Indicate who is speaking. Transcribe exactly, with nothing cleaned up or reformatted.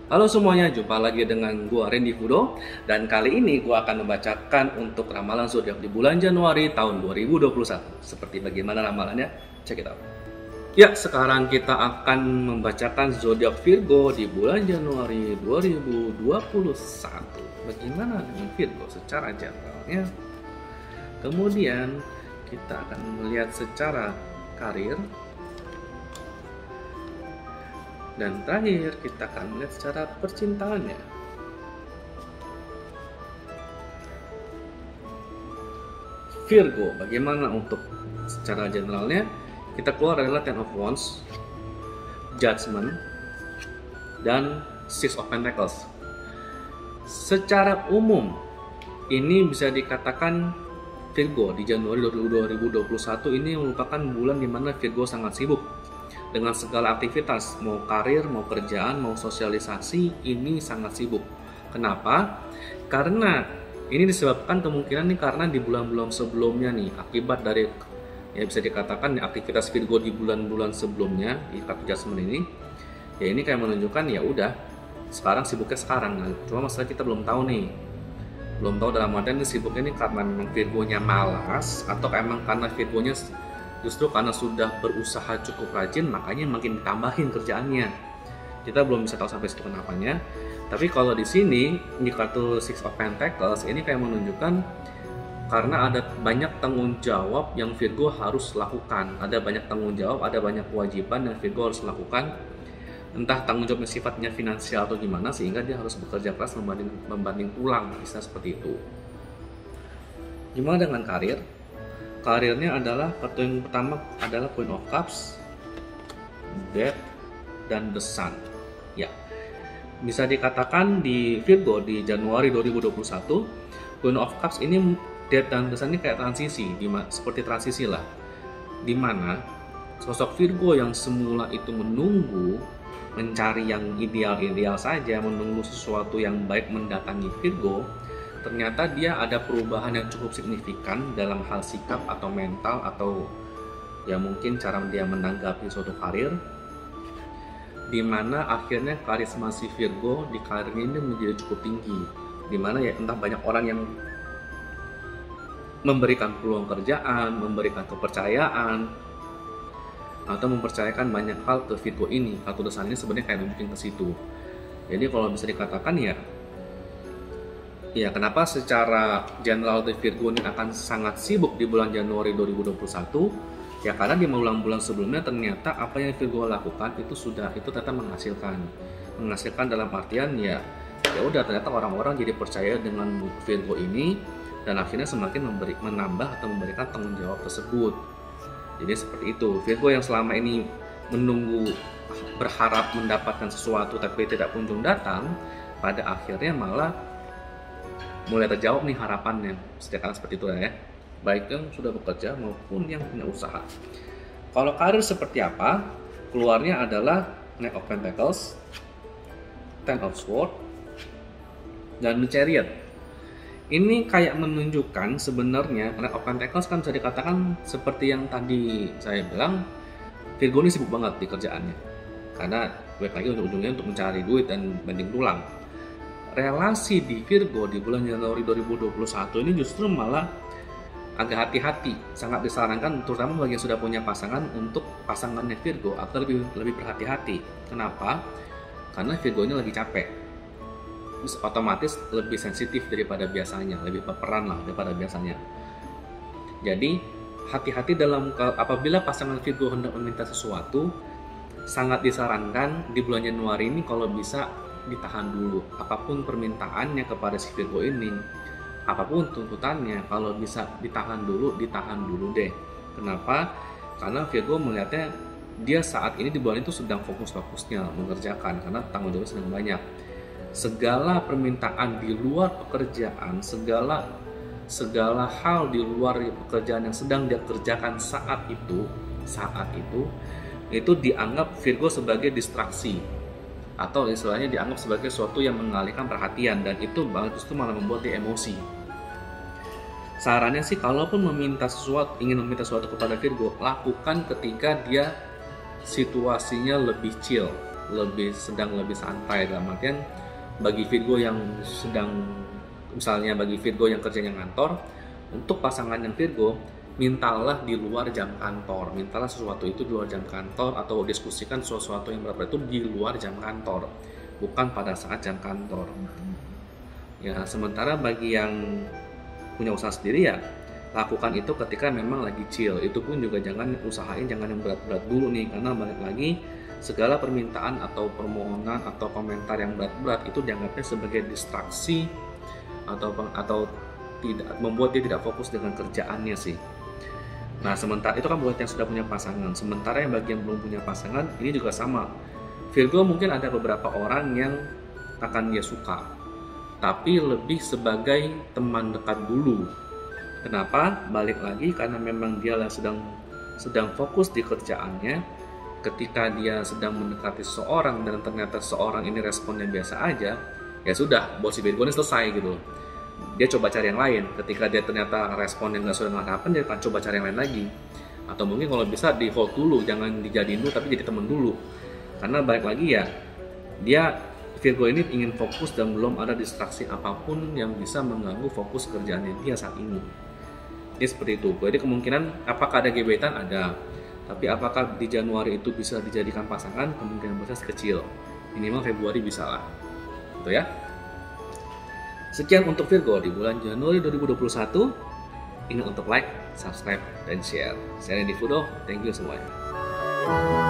Speaker 1: Halo semuanya, jumpa lagi dengan gua Randy Fudo, dan kali ini gua akan membacakan untuk ramalan zodiak di bulan Januari tahun dua ribu dua puluh satu. Seperti bagaimana ramalannya? Check it out. Ya, sekarang kita akan membacakan zodiak Virgo di bulan Januari dua ribu dua puluh satu. Bagaimana dengan Virgo secara generalnya? Kemudian kita akan melihat secara karir. Dan terakhir, kita akan melihat secara percintaannya. Virgo, bagaimana untuk secara generalnya? Kita keluar adalah Ten of Wands, Judgment, dan Six of Pentacles. Secara umum, ini bisa dikatakan Virgo di Januari dua ribu dua puluh satu ini merupakan bulan di mana Virgo sangat sibuk dengan segala aktivitas, mau karir, mau kerjaan, mau sosialisasi, ini sangat sibuk. Kenapa? Karena ini disebabkan kemungkinan nih karena di bulan-bulan sebelumnya nih, akibat dari ya bisa dikatakan ya, aktivitas Virgo di bulan-bulan sebelumnya di kartu Judgment ini, ya ini kayak menunjukkan ya udah sekarang sibuknya sekarang. Nah, cuma masalah kita belum tahu nih, belum tahu dalam artian ini sibuknya ini karena memang Virgonya malas atau emang karena Virgonya justru karena sudah berusaha cukup rajin, makanya makin ditambahin kerjaannya. Kita belum bisa tahu sampai situ kenapanya. Tapi kalau di sini di kartu Six of Pentacles ini kayak menunjukkan karena ada banyak tanggung jawab yang Virgo harus lakukan. Ada banyak tanggung jawab, ada banyak kewajiban yang Virgo harus lakukan. Entah tanggung jawabnya sifatnya finansial atau gimana, sehingga dia harus bekerja keras membanding, membanding tulang, bisa seperti itu. Gimana dengan karir? Karirnya adalah kartu yang pertama adalah Queen of Cups, Death, dan The Sun. Ya, bisa dikatakan di Virgo di Januari dua ribu dua puluh satu, Queen of Cups ini Death dan The Sun ini kayak transisi, seperti transisi lah, dimana sosok Virgo yang semula itu menunggu, mencari yang ideal-ideal saja, menunggu sesuatu yang baik mendatangi Virgo, ternyata dia ada perubahan yang cukup signifikan dalam hal sikap atau mental atau ya mungkin cara dia menanggapi suatu karir, dimana akhirnya karisma si Virgo di karir ini menjadi cukup tinggi, dimana ya entah banyak orang yang memberikan peluang kerjaan, memberikan kepercayaan, atau mempercayakan banyak hal ke Virgo ini. Kartu The Sun ini sebenarnya kayak mungkin ke situ. Jadi kalau bisa dikatakan ya Ya, kenapa secara general di Virgo ini akan sangat sibuk di bulan Januari dua ribu dua puluh satu? Ya karena di bulan-bulan sebelumnya ternyata apa yang Virgo lakukan itu sudah itu ternyata menghasilkan. Menghasilkan dalam artian ya ya udah ternyata orang-orang jadi percaya dengan Virgo ini dan akhirnya semakin memberi, menambah atau memberikan tanggung jawab tersebut. Jadi seperti itu. Virgo yang selama ini menunggu berharap mendapatkan sesuatu tapi tidak kunjung datang, pada akhirnya malah mulai terjawab nih harapannya. Setiap seperti itu ya, baik yang sudah bekerja maupun yang punya usaha. Kalau karir seperti apa? Keluarnya adalah Knight of Pentacles, Ten of Swords, dan The Chariot. Ini kayak menunjukkan sebenarnya Knight of Pentacles kan bisa dikatakan seperti yang tadi saya bilang, Virgo ini sibuk banget di kerjaannya karena baik lagi ujung-ujungnya untuk mencari duit dan banding tulang. Relasi di Virgo di bulan Januari dua ribu dua puluh satu ini justru malah agak hati-hati, sangat disarankan terutama bagi yang sudah punya pasangan untuk pasangannya Virgo agar lebih lebih berhati-hati. Kenapa? Karena Virgonya lagi capek, terus otomatis lebih sensitif daripada biasanya, lebih baperan lah daripada biasanya. Jadi hati-hati dalam apabila pasangan Virgo hendak meminta sesuatu, sangat disarankan di bulan Januari ini kalau bisa ditahan dulu apapun permintaannya kepada si Virgo ini, apapun tuntutannya, kalau bisa ditahan dulu, ditahan dulu deh. Kenapa? Karena Virgo melihatnya dia saat ini di bulan itu sedang fokus-fokusnya mengerjakan karena tanggung jawabnya sedang banyak. Segala permintaan di luar pekerjaan, segala segala hal di luar pekerjaan yang sedang dia kerjakan saat itu, saat itu itu dianggap Virgo sebagai distraksi atau istilahnya dianggap sebagai sesuatu yang mengalihkan perhatian, dan itu justru malah membuat dia emosi. Sarannya sih kalaupun meminta sesuatu, ingin meminta sesuatu kepada Virgo, lakukan ketika dia situasinya lebih chill, lebih sedang lebih santai, dalam artian bagi Virgo yang sedang, misalnya bagi Virgo yang kerjanya ngantor, untuk pasangan yang Virgo, mintalah di luar jam kantor, mintalah sesuatu itu di luar jam kantor, atau diskusikan sesuatu yang berat-berat itu di luar jam kantor, bukan pada saat jam kantor. Ya, sementara bagi yang punya usaha sendiri ya, lakukan itu ketika memang lagi chill. Itu pun juga jangan usahain jangan yang berat-berat dulu nih, karena balik lagi segala permintaan atau permohonan atau komentar yang berat-berat itu dianggapnya sebagai distraksi atau atau tidak membuat dia tidak fokus dengan kerjaannya sih. Nah, sementara itu kan buat yang sudah punya pasangan. Sementara yang bagi yang belum punya pasangan, ini juga sama. Virgo mungkin ada beberapa orang yang akan dia suka, tapi lebih sebagai teman dekat dulu. Kenapa? Balik lagi karena memang dia sedang sedang fokus di kerjaannya. Ketika dia sedang mendekati seseorang dan ternyata seseorang ini responnya biasa aja, ya sudah, buat si Virgo ini selesai gitu. Dia coba cari yang lain. Ketika dia ternyata respon yang nggak sesuai dengan harapan, dia akan coba cari yang lain lagi. Atau mungkin kalau bisa di hold dulu, jangan dijadiin dulu, tapi jadi teman dulu. Karena balik lagi ya, dia Virgo ini ingin fokus dan belum ada distraksi apapun yang bisa mengganggu fokus kerjaannya dia saat ini. Ini seperti itu. Jadi kemungkinan apakah ada gebetan? Ada. Tapi apakah di Januari itu bisa dijadikan pasangan? Kemungkinan besar kecil. Minimal Februari bisa lah. Gitu ya. Sekian untuk Virgo di bulan Januari dua ribu dua puluh satu. Ingat untuk like, subscribe, dan share. Saya Randy Fudo, thank you semuanya.